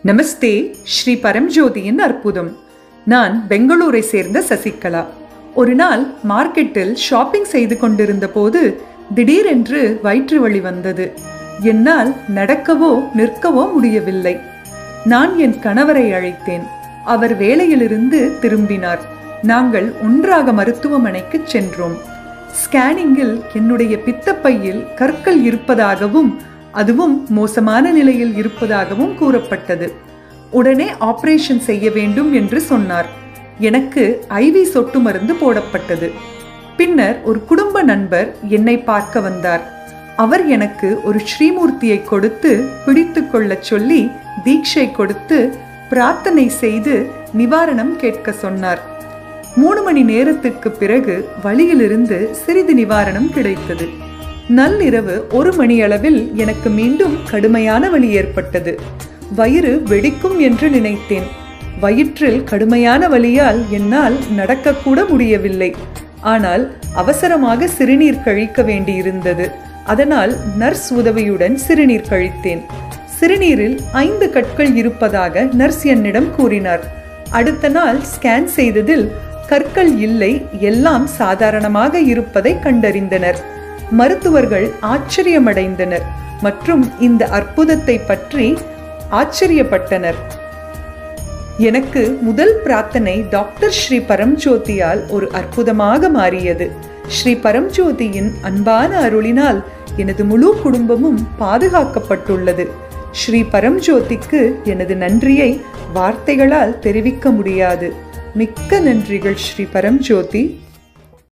நமஸ்தே. ஸ்ரீ பரம்ஜோதியின் அற்புதம். நான் பெங்களூரை சேர்ந்த சசிகலா. ஒரு நாள் மார்க்கெட்டில் ஷாப்பிங் செய்து கொண்டிருந்த போது திடீரென்று வயிற்று வலி வந்தது. என்னால் நடக்கவோ நிற்கவோ முடியவில்லை. நான் என் கணவரை அழைத்தேன். அவர் வேலையிலிருந்து திரும்பினார். நாங்கள் ஒன்றாக மருத்துவமனைக்கு சென்றோம். ஸ்கேனிங்கில் என்னுடைய பித்தப்பையில் கற்கள் இருப்பதாகவும் அதுவும் மோசமான நிலையில் இருப்பதாகவும் கூறப்பட்டது. உடனே ஆபரேஷன் செய்ய வேண்டும் என்று சொன்னார். எனக்கு ஐவி சொட்டு மருந்து போடப்பட்டது. பின்னர் ஒரு குடும்ப நண்பர் என்னை பார்க்க வந்தார். அவர் எனக்கு ஒரு ஸ்ரீமூர்த்தியை கொடுத்து பிடித்து கொள்ள சொல்லி தீட்சை கொடுத்து பிரார்த்தனை செய்து நிவாரணம் கேட்க சொன்னார். 3 மணி நேரத்துக்கு பிறகு வலியிலிருந்து சிறிது நிவாரணம் கிடைத்தது. நள்ளிரவு 1 மணி அளவில் எனக்கு மீண்டும் கடுமையான வலி ஏற்பட்டது. வயிறு வெடிக்கும் என்று நினைத்தேன். வயிற்றில் கடுமையான வலியால் என்னால் நடக்கக்கூட முடியவில்லை. ஆனால் அவசரமாக சிறுநீர் கழிக்க வேண்டியிருந்தது. அதனால் நர்ஸ் உதவியுடன் சிறுநீர் கழித்தேன். சிறுநீரில் 5 கற்கள் இருப்பதாக நர்ஸ் என்னிடம் கூறினார். அடுத்த நாள் ஸ்கேன் செய்ததில் கற்கள் இல்லை, எல்லாம் சாதாரணமாக இருப்பதை கண்டறிந்தனர். மருத்துவர்கள் ஆச்சரியமடைந்தனர் மற்றும் இந்த அற்புதத்தை பற்றி ஆச்சரியப்பட்டனர். எனக்கு முதல் பிரார்த்தனை டாக்டர் ஸ்ரீ பரம்ஜோதியால் ஒரு அற்புதமாக மாறியது. ஸ்ரீ பரம்ஜோதியின் அன்பான அருளினால் எனது முழு குடும்பமும் பாதுகாக்கப்பட்டுள்ளது. ஸ்ரீ பரம்ஜோதிக்கு எனது நன்றியை வார்த்தைகளால் தெரிவிக்க முடியாது. மிக்க நன்றிகள் ஸ்ரீ பரம்ஜோதி.